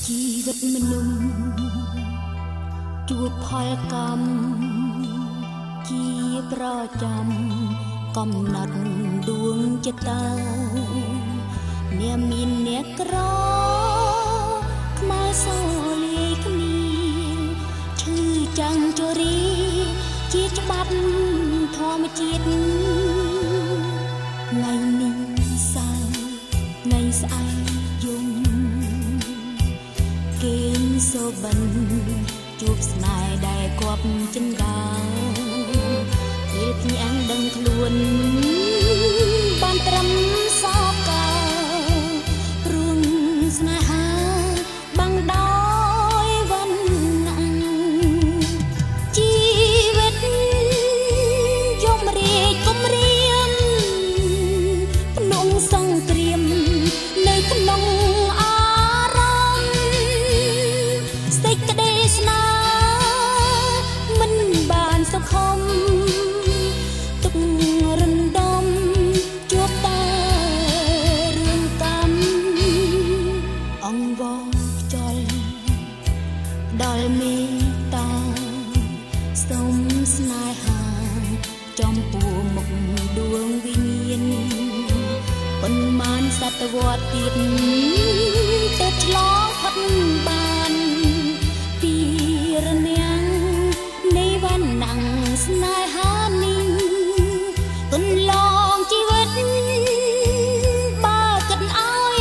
ជីវិតមនុស្សជួបផលកម្មជាប្រចាំកំណត់ដួងចិត្តតាអ្នកមានអ្នកក្រខ្មៅសលាយគ្នាឈឺចាំងជរីជាច្បាប់ធម្មជាតិថ្ងៃនេះសៅរ៍ថ្ងៃស្អែកយំគេងសូបិនជួបស្នេហ៍ដែលគប់ចិនដាពេលភ្ញាំងដឹងខ្លួនបានត្រឹមសោកការួងស្នេហាបាំងដោយវណ្ណៈជីវិតយំរាយគំរាមភ្នំសង្គ្រាមនៅក្នុងអារម្មណ៍សេចក្តីស្នេហ៍មិនបានសុខំទុករំដំជួបតែរឿងកម្មអង្វរខ្យល់ដល់មេត្តាសូមស្នេហាចំពោះមុខដួងវិញ្ញាណប៉ុន្មានសតវត្សទៀតទៅឆ្លងផុតបានពីរនាំងនៃវណ្ណៈស្នេហានេះកន្លងជីវិតបើគិតឲ្យ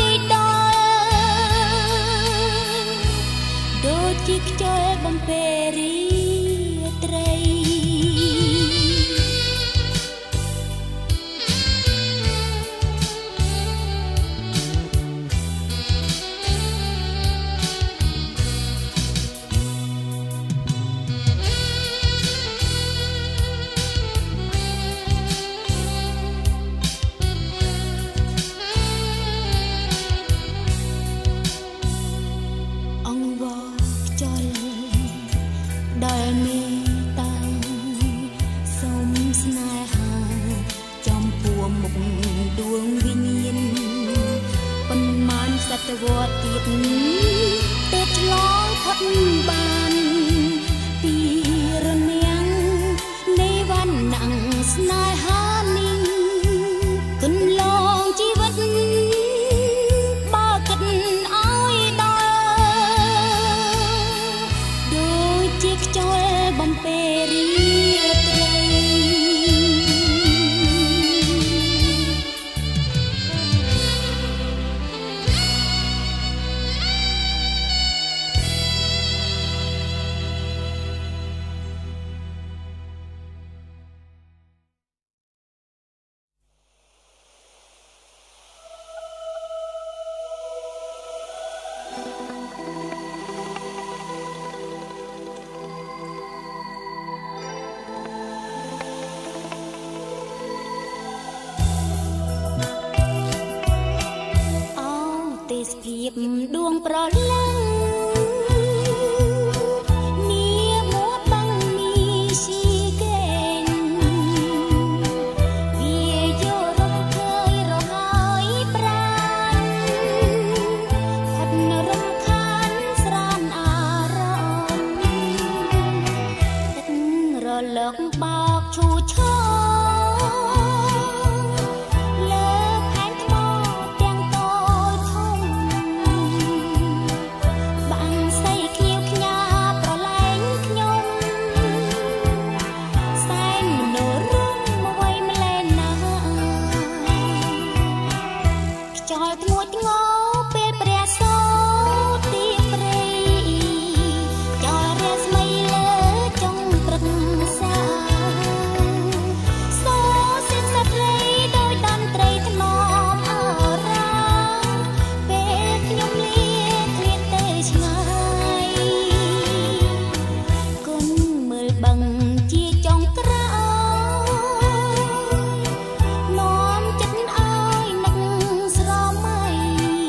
ដល់ដូចជាខ្យល់បំពេរីត្រី ន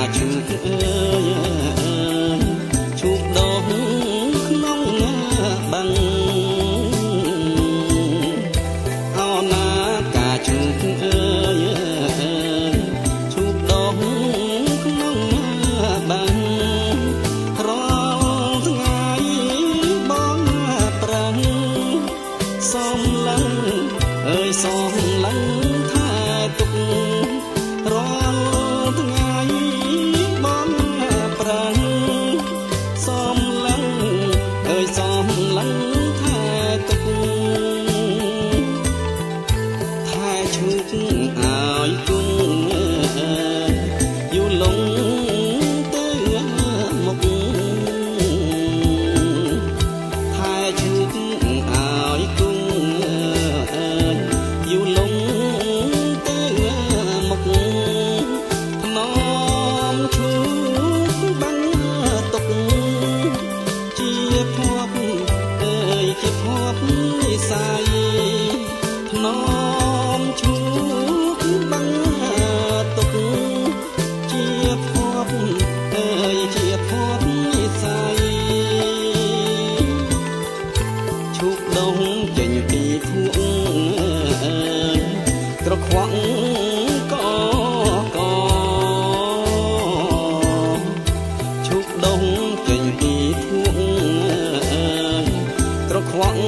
ជួបអើយជួបដងក្នុងបាំងអោណាកាជួបអើយជួបដងក្នុងបាំងរាល់ថ្ងៃបងប្រាំងសំឡឹងអើយសំឡឹងថាទុករាល់ថ្ងៃបងប្រាំងសំឡឹងអើយសំឡឹងថាទុកថាឈូកឲ្យគុំយូរលងទៅមុខថាឈូកឲ្យគុំយូរលងទៅមុខថ្នមឈូកបាំងទុកជាភពអើយជាភពនិស័យថ្នមឈូកបាំងទុកជាភពអើយជាភពនិស័យឈូកដងចេញពីភក់អើយក្រខ្វក់កឈូកដងចេញពីភក់អើយក្រខ្វក់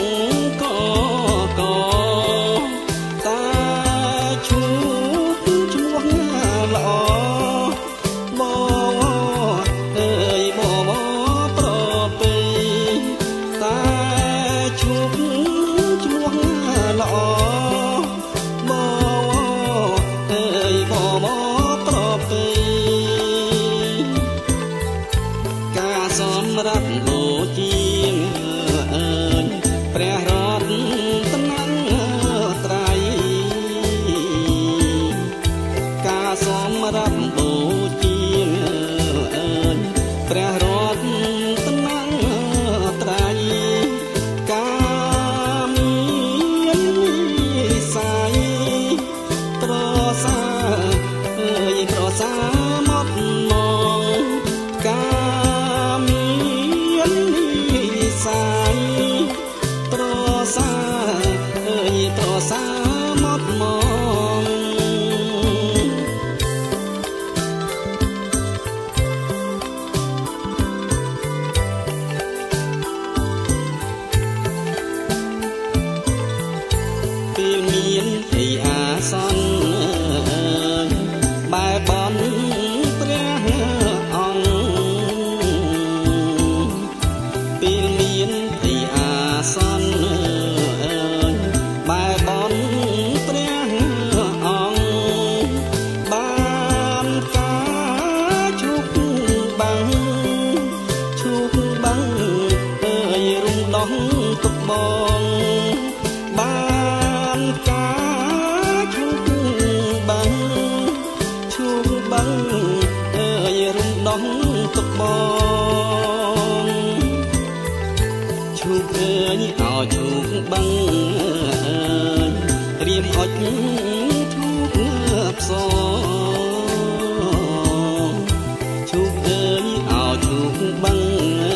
កតាឈូកឈ្មោះល្អបអើយបប្រពេតាឈូកឈ្មោះល្អបអើយបប្រពេការសម្រាប់លោជាងអើយព្រះរតនត្រ័យការសម្រាប់លោជាងអើយព្រះរតនត្រ័យការមាននិស័យត្រសាអើយត្រសាមកមងការមាននិស័យត្រសាអើយត្រសាមកមងពេលមានអីអាសន្នបែបនព្រះអង្គពេលមានអីអាសន្នបែបនព្រះអង្គបានការជុកបាំងជុកបាំងអើយរំដោះទុកបងបានការជុកបាំងជុកបាំងអើយរំដោះទុកបងជុកអើយឲ្យជុកបាំងរៀមអុចធូបផ្សងជុកអើយឲ្យជុកបាំង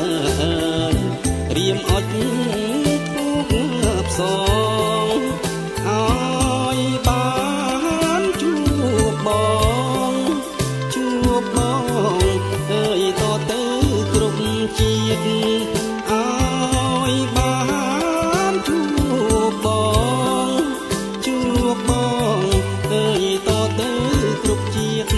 រៀមអុចធូបផ្សងឲ្យបានជួបបងជួបបងអើយតទៅគ្រប់ជាតិឲ្យបានជួបបងជួបបងអើយតទៅគ្រប់ជាតិ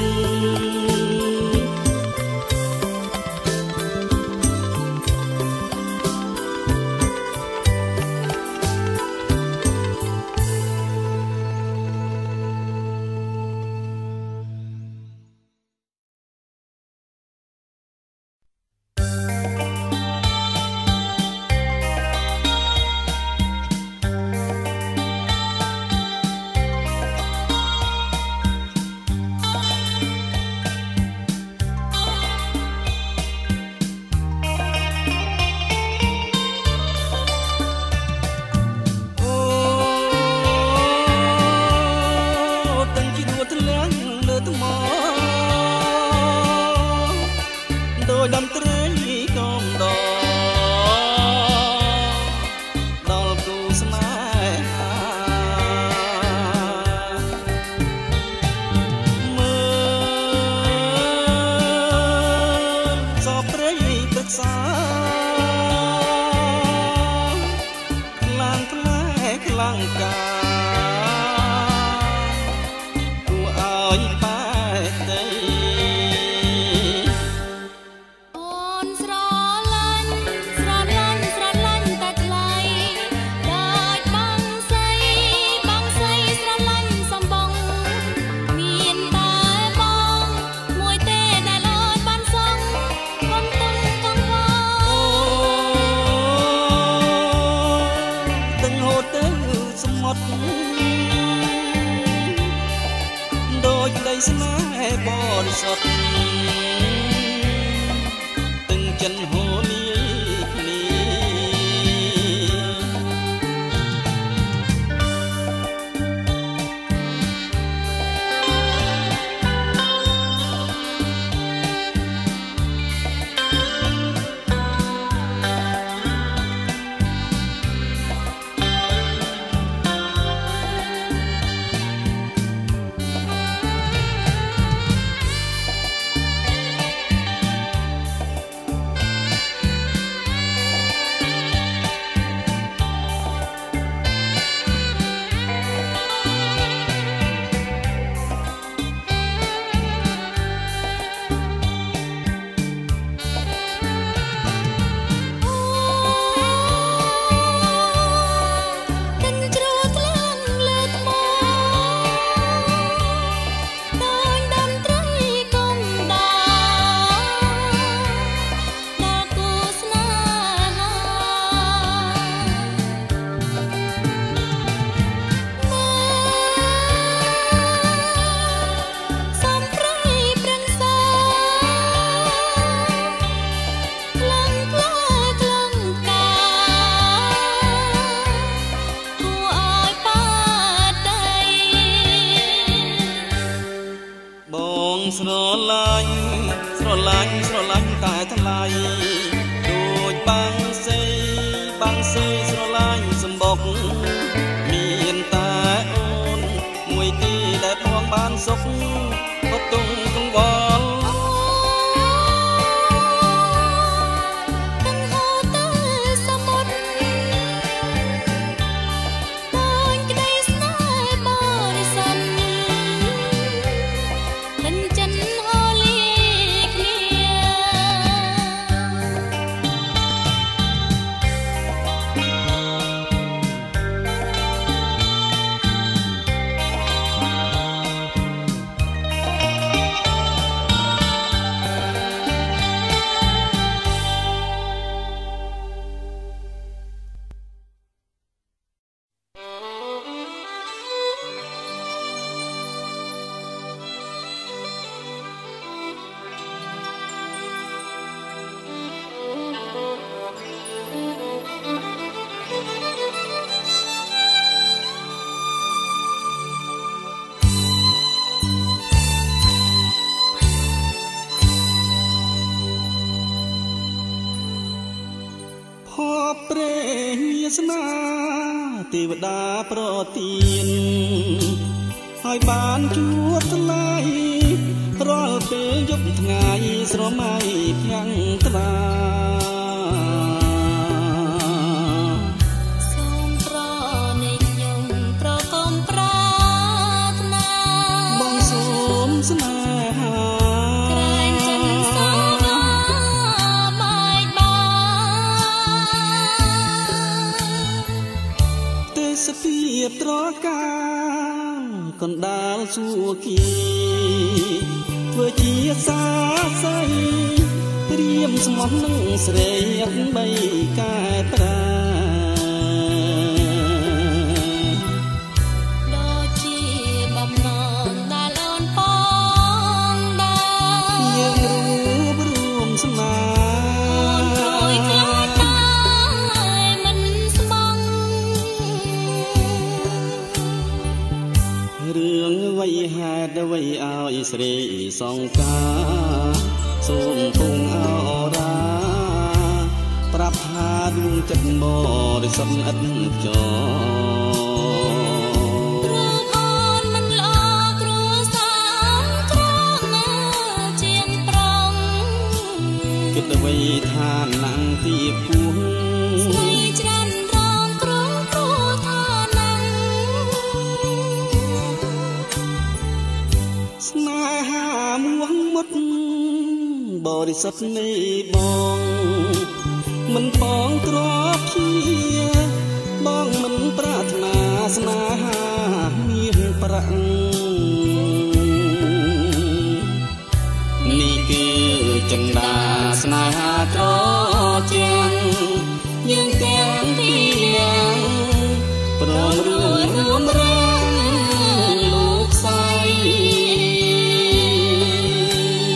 ត់ទាំងចិនហូនីគ្នាស្រឡាញ់ស្រឡាញ់ស្រឡាញ់តែថ្លៃដូចបាំងសេស្រឡាញ់សំបុកមានតែអូនមួយទីដែលផងបានសុខក៏ទុំកង្វល់ព្រះញាសនាទេវតាប្រទានហើយបានជួបថ្លៃរាល់ពេលយប់ថ្ងៃស្រមៃភាំងត្រាសូមប្រណិខ្ញុំប្រកុំប្រាថ្នាបងសូមស្នេហាក្រែងចិនសាបាយទេសភាពត្រកាលកណ្ដាលសួគីធ្វើជាសាស័យត្រៀមស្មោះនឹងស្រីបីកែប្រាដូចជាបំណងដែលអូនបងដែរយើងរួមស្នេហ៍អូនព្រួយខ្លាចតែមិនស្មងរឿងអ្វីហេតុអ្វីឲ្យស្រីសង្ការសូមគង់អរាប្រាប់ថាដួងចិត្តបរិសុទ្ធឥតចោព្រោះអូនមិនល្អគ្រួសារត្រង់ណាជាងប្រងគិតអ្វីថាណាំងទីពោះស្រីច្រានរងគ្រោះព្រោះថាណាំងស្នេហាមួងមុតបរិសុទ្ធនៃបងមិនបងទ្របជាបងមិនប្រាថ្នាស្នេហាមានប្រាក់នេះគឺចិន្តាស្នេហាត្រជាងយើងទាំងពីរព្រមរួមរាំលោកស្រី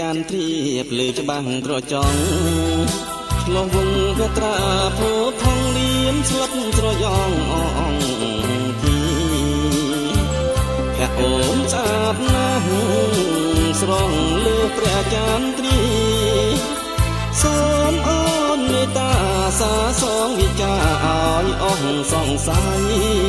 នទ្រៀបលើច្បាំងត្រចង់ឆ្លងវងវត្រាភោថងលៀមស្លឹកស្រយ៉ងអងទីភៈអូនស្អាតណាស់ស្រងលើព្រះចានទ្រីសូមអូនមេត្តាសាសងវិចាឲ្យអស់សង្ស័យ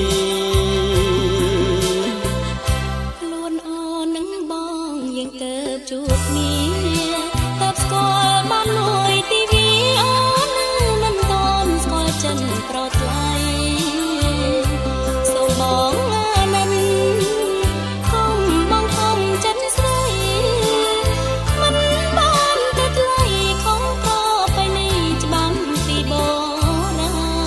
ខ្លួនអូននឹងបងយើងទៅជួបគ្នាតើស្គាល់បានលួយទីវីអូនមិនតន់ស្គាល់ចិនប្រថ្លៃសូមបងណាស់កុំបងខំចិនស្រីមិនបានទៅថ្លៃខំប្របៃនេះច្បាំងពីបងណា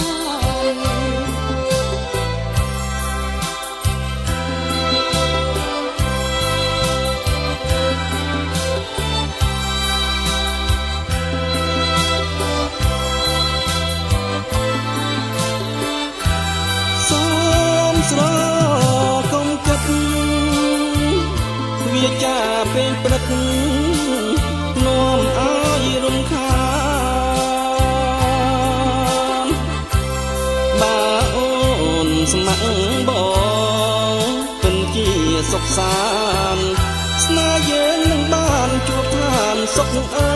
ស្រកុំគិតវាចាពេលព្រឹកនាំឲ្យរំខានបើអូនស្ម័គ្របងពិនជាសុខសាន្តស្នេហ៍យើងនឹងបានជួបឋានសុខអើ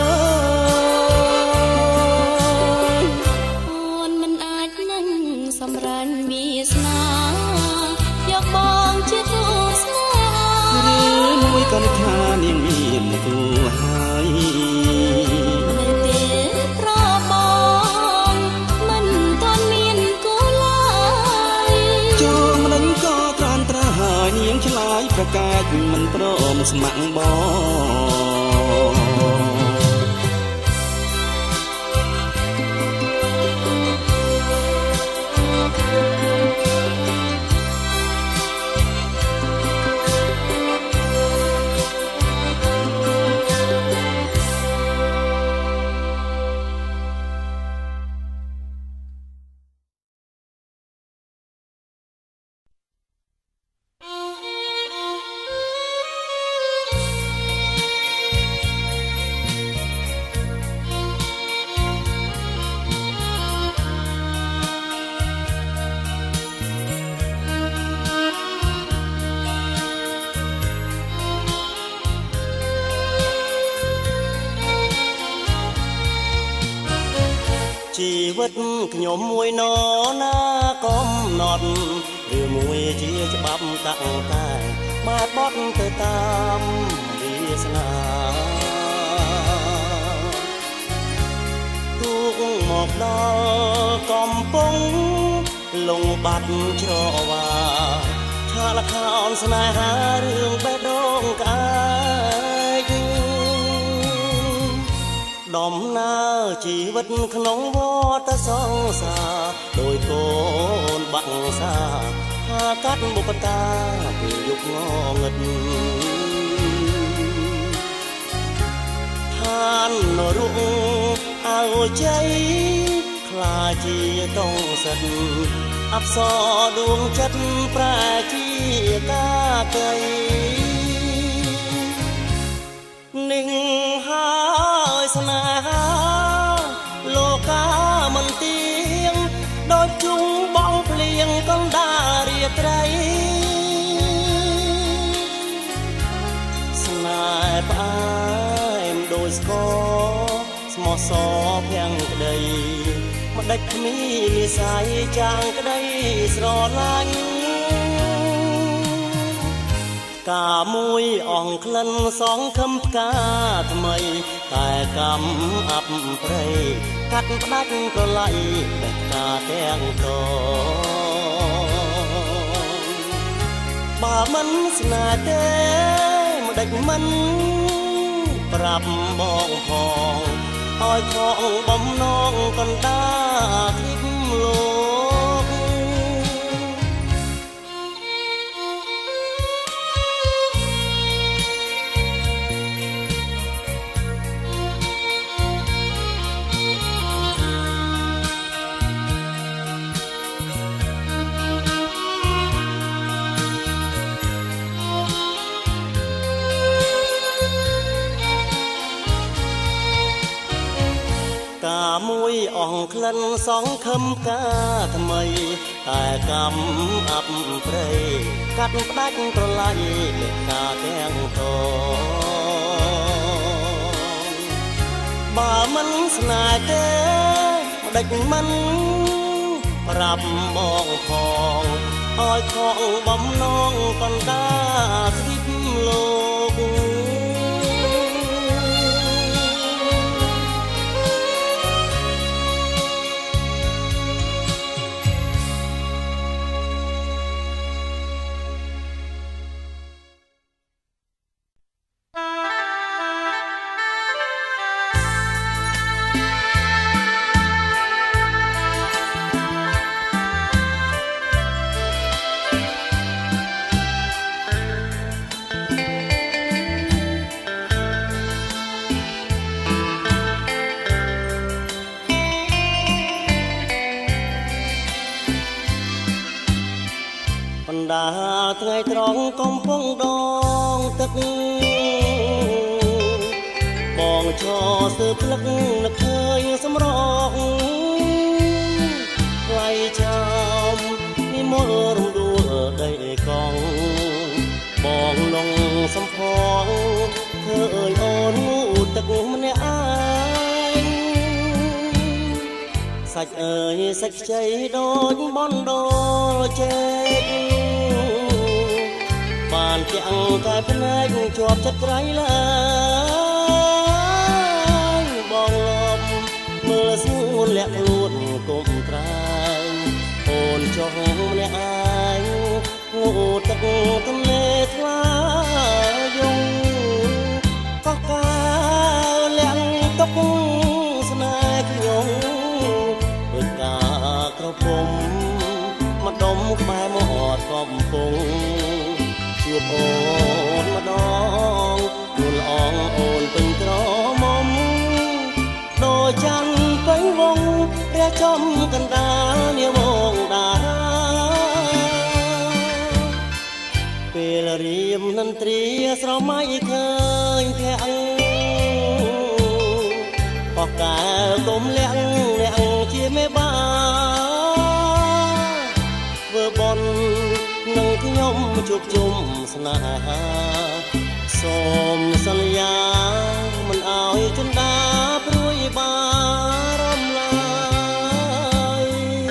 យអូនមិនអាចនឹងសម្រានវាសនាយកបងជាគូស្នេហាឬមួយក៏ថានាងមានគូហើយនៅទេប្របងមិនទាន់មានគូឡើយចូលមិនក៏ត្រានត្រាហើយនាងឆ្លើយប្រកាសមិនព្រមស្ម័គ្របងជីវិតខ្ញុំមួយណណាកំណត់ឬមួយជាច្បាប់តាក់តែបាទបត់ទៅតាមវាសនាទូកមកដល់កំពុងលងបាត់ច្រវាឆាលខោនស្នេហារឿងបេះដូងក្អែកដំណើរជីវិតក្នុងវដ្តសង្សារដោយកូនបាក់សាហាកាត់បុព្វតាពីយុគងងឹតឋាននរុងអើជ័យខ្លាចជាតងសិតអប្សរដួងចិត្តប្រែជាកាកៃនឹងហើយស្នេហាលោកាមិនទៀងដូចជុំបងភ្លៀងកណ្ដាលរាត្រីស្នេហ៍ផ្អែមដូចស្គរស្មោះសរភាំងក្ដីមិនដាច់គ្មាននិស័យចាងក្ដីស្រឡាញ់កាមួយអងក្លិនសងខំផ្កាថ្មីតែកម្មអាប់ព្រៃកាត់ផ្ដាច់ប្រឡ័យតែផ្កាទាំងតបើមិនស្នេហ៍ទេមិនដាច់មិនប្រាប់បងផងឲ្យខងបំណងកណ្ដាលគិតលោកសិនសងខឹមការថ្មីតែកម្មអាប់ព្រៃកាត់ផ្ដាច់ប្រឡាយមេការទាំងតបើមិនស្នេហ៍ទេម្ដេចមិនប្រាប់បងផងឲ្យខកបំណងកណ្ដាលស្វិបលោកថ្ងៃត្រង់កំពុងដងទឹកបងឈរស្ទើរភ្លឹកនឹកឃើញសម្រងថ្លៃចាំនិមលរំដួលដីកងបងនងសំផងធ្វើអើយអូនទឹកម្នាក់ឯងសាច់អើយសាច់ខ្ចីដូចបណ្ដោចេកបានទាំងតែភ្នែកជាប់ចិត្តក្រៃឡើយបងលំមើលស្ងួនលាក់ខ្លួនគុំត្រែងអូនចុះម្នាក់ឯងងូតទឹកទន្លេថ្លាយងក៏កាលាក់ទុកស្នេហ៍ខ្ញុំដូចការក្រពុំម្ដុំក្បែរមាត់កំពុងជួបអូនម្ដងនួនល្អងអូនពេញក្រមុំដូចច័ន្ទពេញវងរះចំកណ្ដាលនាវងតារាពេលរៀមនន្ត្រីស្រមៃឃើញភ័ក្របោះកែវគុំលាក់លាក់ជាមេបាធ្វើបន់នឹងខ្ញុំជួបជុំស្នេហាសូមសន្យាមិនអោយចិន្តាព្រួយបារម្ភឡើយ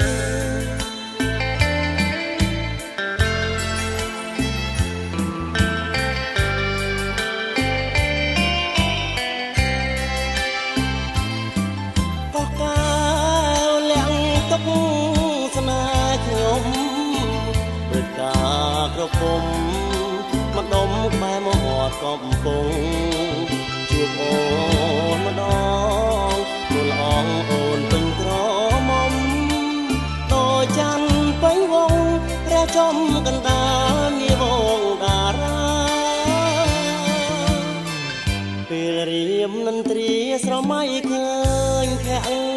ក៏កាវលាក់ទុកស្នេហ៍ខ្ញុំដូចការក្រពុំម្ដុំក្បែរមាត់កំពុងជួបអូនម្ដងនួនល្អងអូនពេញក្រមុំដូចច័ន្ទពេញវងរះចំកណ្ដាលនាវងតារាពេលរៀមនន្ត្រីស្រមៃឃើញភ័ក្រ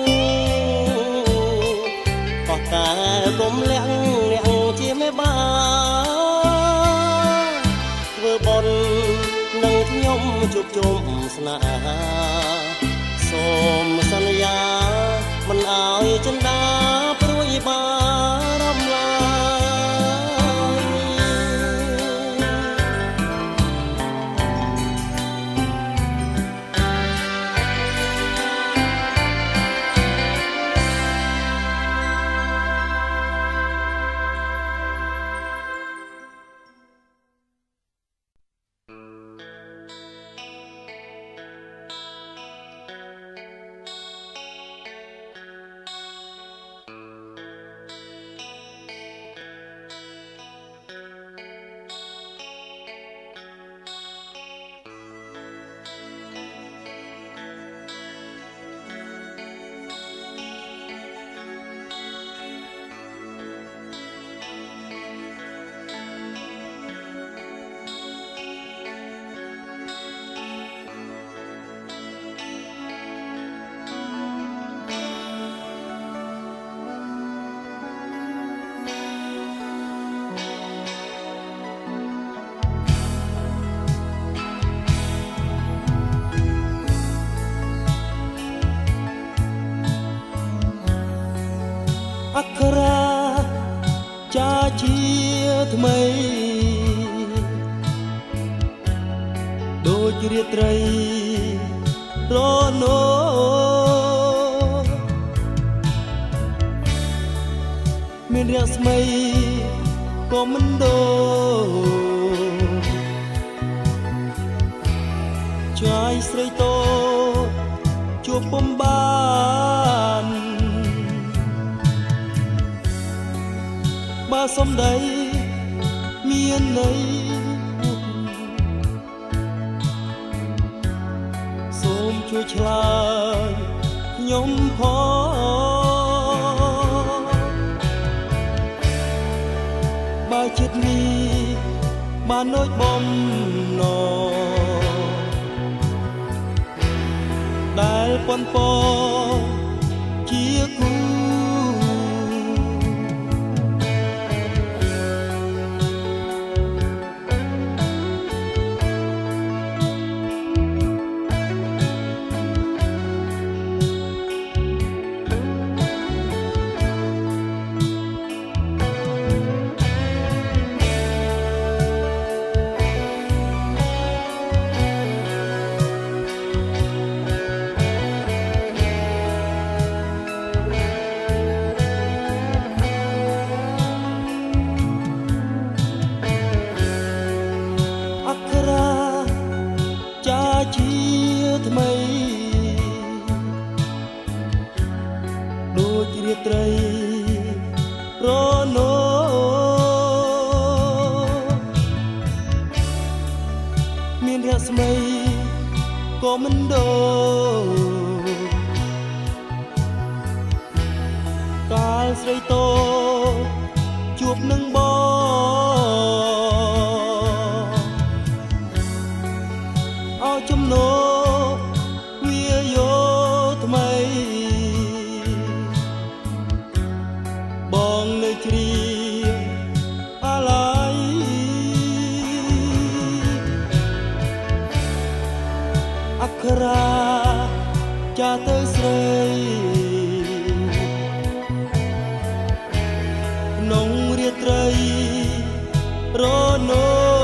ក៏តែគុំលាក់លាក់ជាមេបាធ្វើបន់នឹងខ្ញុំជួបជុំស្នេហាសូមសន្យាមិនអោយចិន្តាព្រួយបារម្ភឡើយ Hãy subscribe cho kênh Ghiền Mì Gõ để không bỏ lỡ ។អក្ខរាចាជាថ្មីដូចរាត្រីរនោមានរាស្មីក៏មិនដូរចាយស្រីតោជួបពុំបានបើសំដីមានន័យសូមជួយឆ្លើយខ្ញុំផងបើចិត្តនេះបានដូចបំណងដែលប៉ុនប៉ងជាគូជាថ្មីដូចរាត្រីរនោមានរាស្មីក៏មិនដូរកាលស្រីតោជួបនឹងបងចំណោវាយោថ្មីបងនៅជ្រាបអាឡ័យអក្ខរាចាទៅស្រីក្នុងរាត្រីរនោ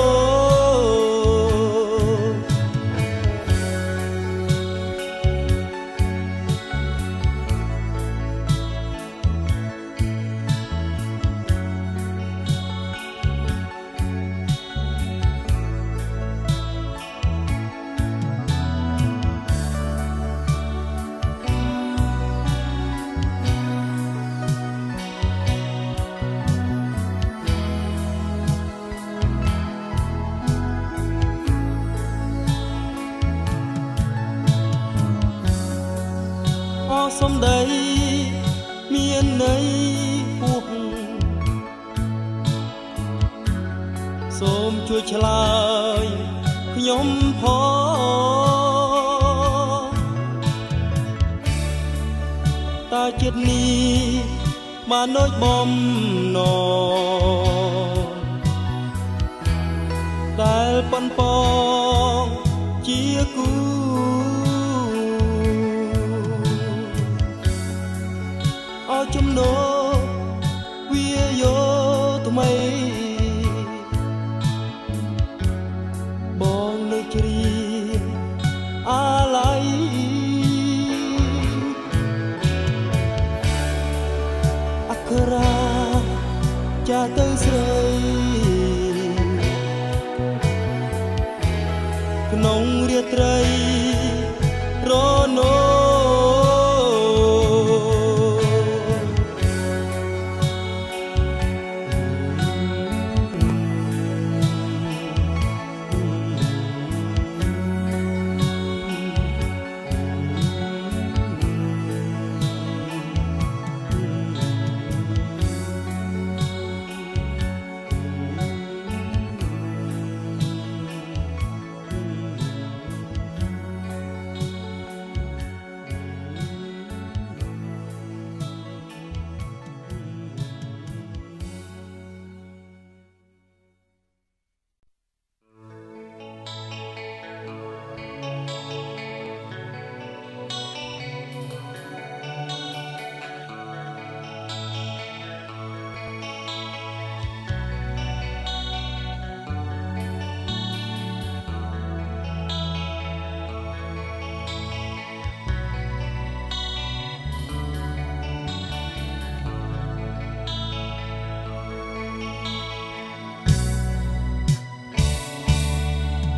សំដីមានន័យពុះសូមជួយឆ្លើយខ្ញុំផងតើចិត្តនេះបានដូចបំណងដែលប៉ុនប៉ងជាគូចំណោវាយោថ្មីបងនៅជ្រាបអាឡ័យអក្ខរាចាទៅស្រីក្នុងរាត្រីរនោ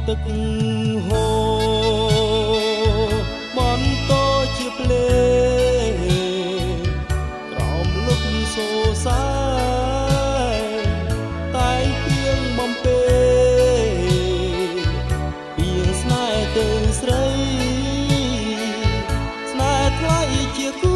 ទឹកហូរបន្តជាភ្លេងក្រោមលុបសូសាតែងពីងបំពេពីងស្នេហ៍ទៅស្រីស្នេហ៍ថ្លៃជាគូ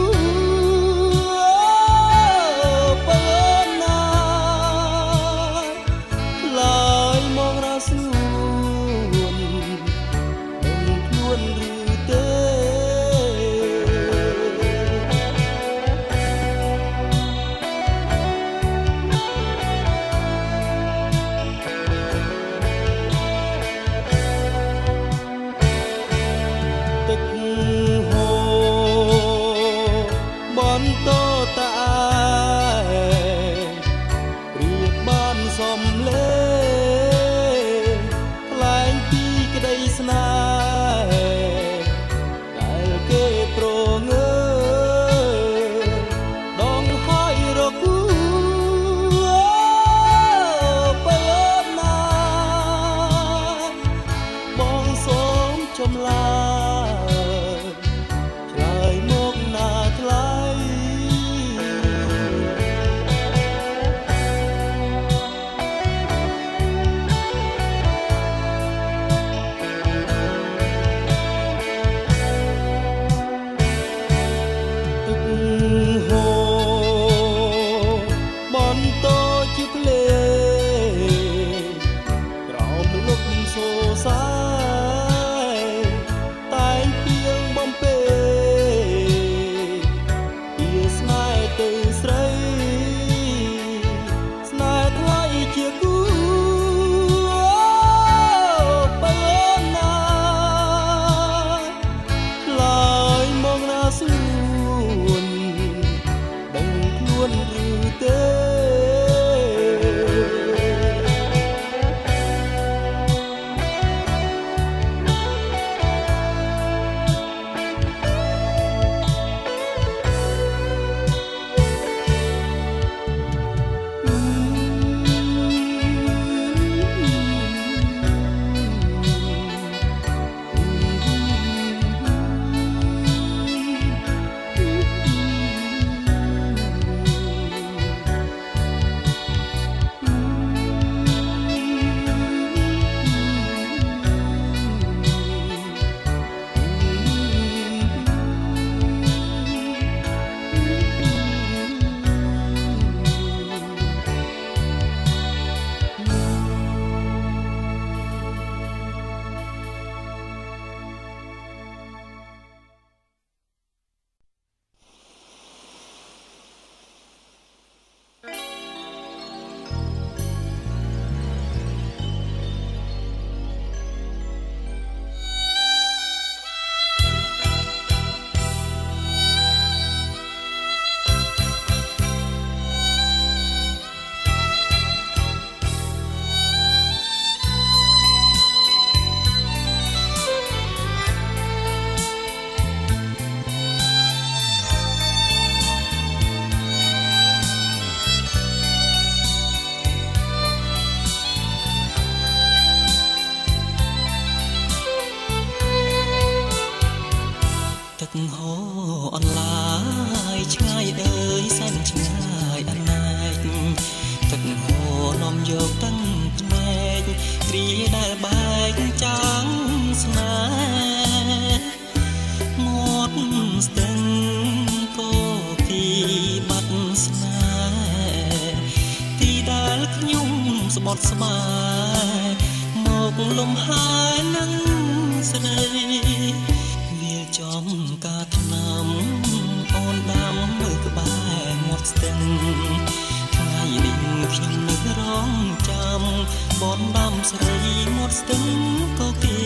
ស្បាយមកលំហើយនឹងស្រីវាចំការថ្នាំអូនដាំមើលក្បែរមាត់ស្ទឹងថ្ងៃនេះខ្ញុំនឹករងចាំបនដាំស្រីមាត់ស្ទឹងក៏គេ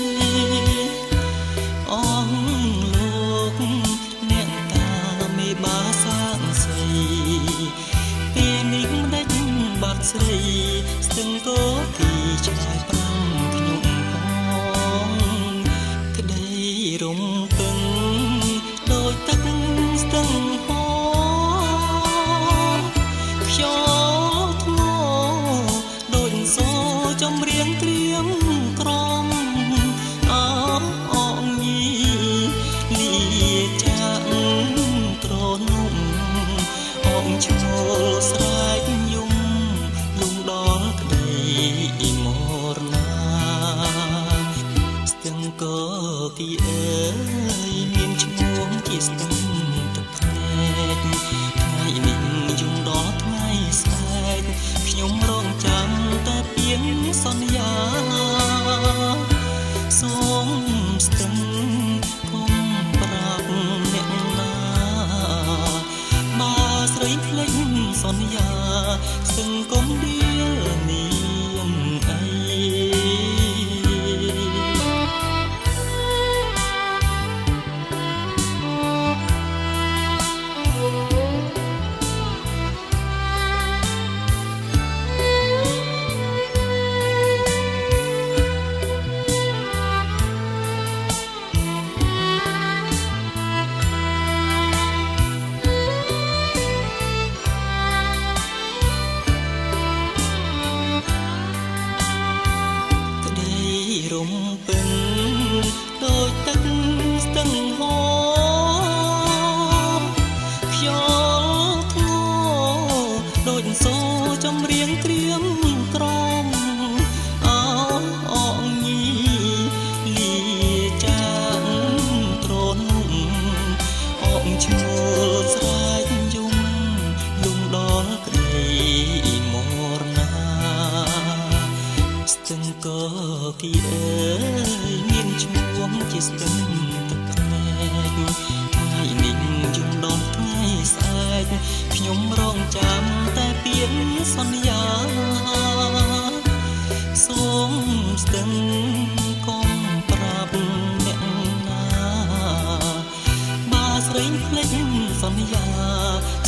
អងលោកអ្នកតាមេបាសាងស្រីពេលនេះមិនដេចបាត់ស្រីស្ទឹងក៏គេឆ្លើយប្រាំខ្ញុំផងក្តីរំពឹងដូចទឹកស្ទឹងហូរខ្យល់ធ្ងរដូចសូរចំរៀងត្រៀមក្រឈ្មោលស្រែកយំលំដល់ក្តីមរណាស្ទឹងកគីអើយមានឈ្មោះជាស្ទឹងទឹកភ្នែកថ្ងៃនេះយំដល់ថ្ងៃស្អែកខ្ញុំរងចាំតែពាក្យសន្យាសូមស្ទឹងកុំប្រាប់អ្នកណាបើស្រីភ្លេចសន្យាស្ទឹងកុំដៀលនាងអីរំពឹងដូចទឹកស្ទឹងហូរខ្យល់ធ្ងរដូចសូរចម្រៀងត្រៀមក្រមអោអងញីលីចាងត្រនុំអងឈ្មោលស្រែកយំលំដល់ក្តីមរណាស្ទឹងកគីអើយមានឈ្មោះជាស្ទឹងទឹកភ្នែកថ្ងៃនេះយំដល់ថ្ងៃស្អែកខ្ញុំរងចាំតែពាក្យសន្យាសូមស្ទឹងកុំប្រាប់អ្នកណាបើស្រីភ្លេចសន្យា